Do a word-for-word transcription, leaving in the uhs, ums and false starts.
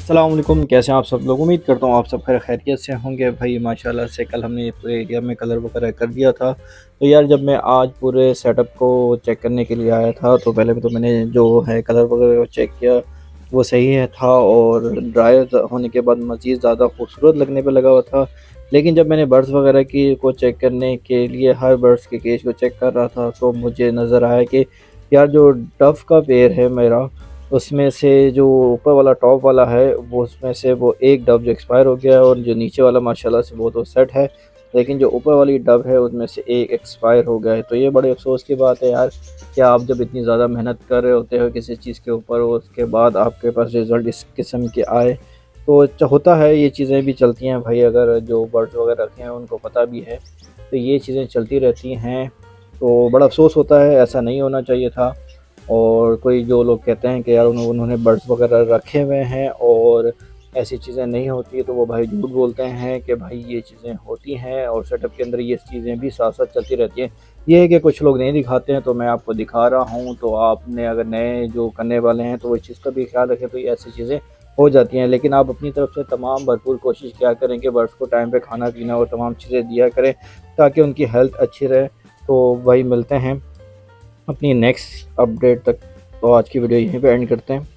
अस्सलाम वालेकुम, कैसे हैं आप सब लोग। उम्मीद करता हूँ आप सब खैर खैरियत से होंगे। भाई माशाल्लाह से कल हमने पूरे एरिया में कलर वगैरह कर दिया था। तो यार जब मैं आज पूरे सेटअप को चेक करने के लिए आया था तो पहले तो मैंने जो है कलर वगैरह चेक किया, वो सही है था और ड्रायर होने के बाद मज़ीद ज़्यादा खूबसूरत लगने पे लगा हुआ था। लेकिन जब मैंने बर्ड्स वगैरह की को चेक करने के लिए हर बर्ड्स के केज को चेक कर रहा था तो मुझे नज़र आया कि यार जो डव का पेड़ है मेरा, उसमें से जो ऊपर वाला टॉप वाला है वो उसमें से वो एक डब जो एक्सपायर हो गया है और जो नीचे वाला माशाल्लाह से वो तो सेट है, लेकिन जो ऊपर वाली डब है उसमें से एक एक्सपायर हो गया है। तो ये बड़े अफसोस की बात है यार कि आप जब इतनी ज़्यादा मेहनत कर रहे होते हो किसी चीज़ के ऊपर और उसके बाद आपके पास रिज़ल्ट इस किस्म के आए। तो च- होता है, ये चीज़ें भी चलती हैं भाई, अगर जो बर्ड्स वगैरह रखे हैं उनको पता भी है, तो ये चीज़ें चलती रहती हैं। तो बड़ा अफसोस होता है, ऐसा नहीं होना चाहिए था। और कोई जो लोग कहते हैं कि यार उन्हों- उन्होंने बर्ड्स वगैरह रखे हुए हैं और ऐसी चीज़ें नहीं होती, तो वो भाई झूठ बोलते हैं कि भाई ये चीज़ें होती हैं और सेटअप के अंदर ये चीज़ें भी साथ साथ चलती रहती हैं। ये है कि कुछ लोग नहीं दिखाते हैं, तो मैं आपको दिखा रहा हूँ। तो आपने अगर नए जो करने वाले हैं तो वो इस चीज़ का भी ख्याल रखें, तो ये ऐसी चीज़ें हो जाती हैं। लेकिन आप अपनी तरफ से तमाम भरपूर कोशिश किया करें कि बर्ड्स को टाइम पे खाना पीना और तमाम चीज़ें दिया करें ताकि उनकी हेल्थ अच्छी रहे। तो भाई मिलते हैं अपनी नेक्स्ट अपडेट तक। तो आज की वीडियो यहीं पे एंड करते हैं।